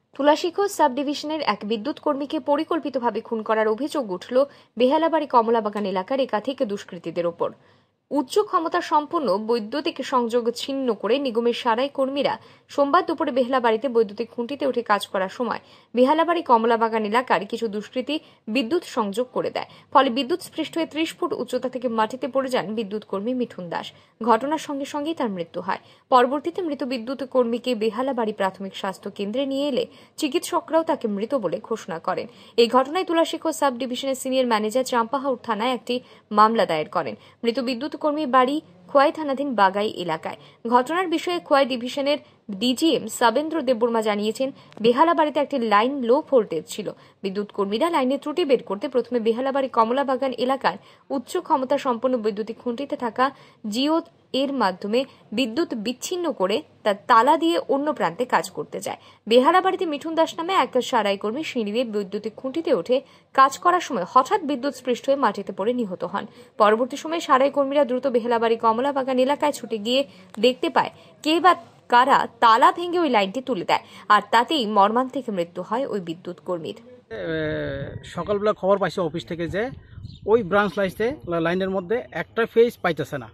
তুলাশীখোজ sub ডিভিশনের এক বিদ্যুৎ কর্মীকে পরিকল্পিতভাবে খুন করার অভিযোগ উঠল বেহালাবাড়ি কমলাবাগান এলাকার একাধিক দুষ্কৃতীদের ওপর। উচ্চ ক্ষমতা সম্পন্ন বৈদ্যুতিক সংযোগ ছিন্ন করে নিগমের সারাই কর্মীরা সোমবার দুপুরে বেহালাবাড়িতে বৈদ্যুতিক খুঁটিতে উঠে কাজ করার সময় বেহালাবাড়ি কমলাবাগান এলাকার কিছু দুষ্কৃতী বিদ্যুৎ সংযোগ করে দেয়। ফলে বিদ্যুৎ স্পৃষ্ট হয়ে 30 ফুট উচ্চতা থেকে মাটিতে পড়ে যান বিদ্যুৎ কর্মী মিঠুন দাস। ঘটনার সঙ্গে সঙ্গেই তার মৃত্যু হয়। পরবর্তীতে মৃত বিদ্যুৎ কর্মীকে বেহালাবাড়ি প্রাথমিক স্বাস্থ্য কেন্দ্রে নিয়ে এলে চিকিৎসকরাও তাকে মৃত বলে ঘোষণা করেন। এই ঘটনায় তুলাশীখোজ সাব ডিভিশনের সিনিয়র ম্যানেজার চাম্পাহাউড় থানায় একটি মামলা দায়ের করেন। মৃত বিদ্যুৎ কর্মীর বাড়ি খোয়াই থানাধীন বাগাই এলাকায়। ঘটনার বিষয়ে খোয়াই ডিভিশনের ডিজিএম সাবেন্দ্র দেববর্মা জানিয়েছেন, বেহালাবাড়িতে একটি লাইন লো ভোল্টেজ ছিল। বিদ্যুৎ কর্মীরা লাইনের ত্রুটি বের করতে প্রথমে বেহালাবাড়ি কমলাবাগান এলাকার উচ্চ ক্ষমতা সম্পন্ন বৈদ্যুতিক খুঁটিতে থাকা জিও এর মাধ্যমে বিদ্যুৎ বিচ্ছিন্ন করে তার তালা দিয়ে অন্য প্রান্তে কাজ করতে যায়। বেহালাবাড়িতে মিঠুন দাস নামে এক সারাই কর্মী সিঁড়ি দিয়ে বৈদ্যুতিক খুঁটিতে উঠে কাজ করার সময় হঠাৎ বিদ্যুৎ স্পৃষ্ট হয়ে মাটিতে পড়ে নিহত হন। পরবর্তী সময়ে সারাই কর্মীরা দ্রুত বেহালাবাড়ি কমলাবাগান এলাকায় ছুটে গিয়ে দেখতে পায় কে বা কারা তালা ভেঙে ওই লাইনটি তুলে দেয়, আর তাতেই মর্মান্তিক মৃত্যু হয় ওই বিদ্যুৎ কর্মীর। সকালবেলা খবর পাইছে অফিস থেকে যে ওই ব্রাঞ্চ লাইনের মধ্যে একটা ফেজ পাইতেছে না।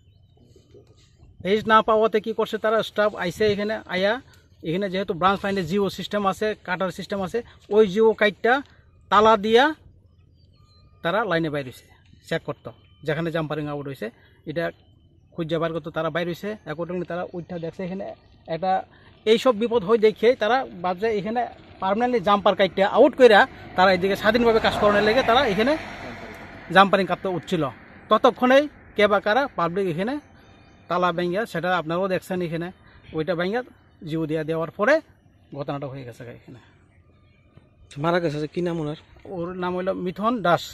ফেজ না পাওয়াতে কি করছে তারা, স্টাফ আইসে এখানে আয়া এখানে যেহেতু ব্রাঞ্চ লাইনে জিও সিস্টেম আছে, কাটার সিস্টেম আছে, ওই জিও কাইটটা তালা দিয়া তারা লাইনে বাইর হয়েছে চেক করতো, যেখানে জাম্পারিং আউট হয়েছে এটা খুঁজে বার করতো। তারা বাইর হয়েছে অ্যাকর্ডিংলি তারা উঠটা দেখছে এখানে একটা এইসব বিপদ হয়ে দেখে তারা ভাবছে এখানে পার্মানেন্টলি জাম্পার কাইটটা আউট করে তারা এদিকে স্বাধীনভাবে কাজ করানোর লেগে তারা এখানে জাম্পারিং কাটতে উঠছিল। ততক্ষণেই কে বা কারা পাবলিক এখানে তালা ভেঙ্গা, সেটা আপনারাও দেখছেন এখানে, ওইটা ভেঙ্গা জিও দিয়া দেওয়ার পরে ঘটনাটা হয়ে গেছে। এখানে মারা গেছে কি নাম ওনার? ওর নাম হইল মিঠুন দাস।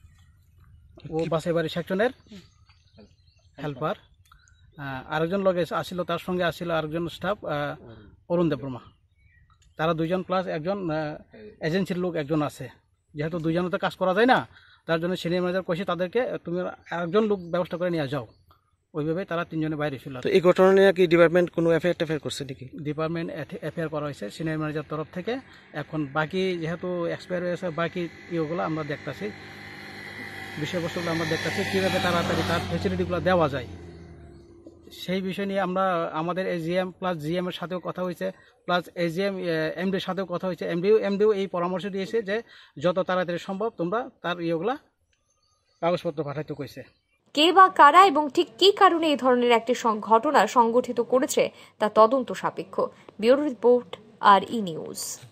ও বাসাইবাড়ি সেকশনের হেল্পার। আরেকজন লোক আসছিল, তার সঙ্গে আসছিল আরেকজন স্টাফ অরুণ দেববর্মা। তারা দুইজন প্লাস একজন এজেন্সির লোক একজন আছে। যেহেতু দুইজনে তো কাজ করা যায় না, তার জন্য সিনিয়র ম্যানেজার কইছে তাদেরকে তুমি আরেকজন লোক ব্যবস্থা করে নিয়ে যাও। ওইভাবে তারা তিনজনে বাইরে ছিল। তো এই ঘটনা নিয়ে কি ডিপার্টমেন্ট কোনো এফআইআর করছে নাকি? ডিপার্টমেন্ট এফআইআর করা হয়েছে সিনিয়র ম্যানেজার তরফ থেকে। এখন বাকি যেহেতু এক্সপায়ার হয়েছে, বাকি ইয়েগুলো আমরা দেখতেছি, বিষয়বস্তুগুলো আমরা দেখতেছি কীভাবে তাড়াতাড়ি তার ফেসিলিটিগুলো দেওয়া যায় সেই বিষয় নিয়ে আমরা আমাদের এজিএম প্লাস জিএম এর সাথেও কথা হয়েছে, প্লাস এজিএম এমডির সাথেও কথা হয়েছে। এমডিও এই পরামর্শ দিয়েছে যে যত তাড়াতাড়ি সম্ভব তোমরা তার ইয়েগুলা কাগজপত্র পাঠাইতে কইছে। কে বা কারা এবং ঠিক কী কারণে এই ধরনের একটি ঘটনা সংঘটিত করেছে তা তদন্ত সাপেক্ষ। Bureau report, RE news.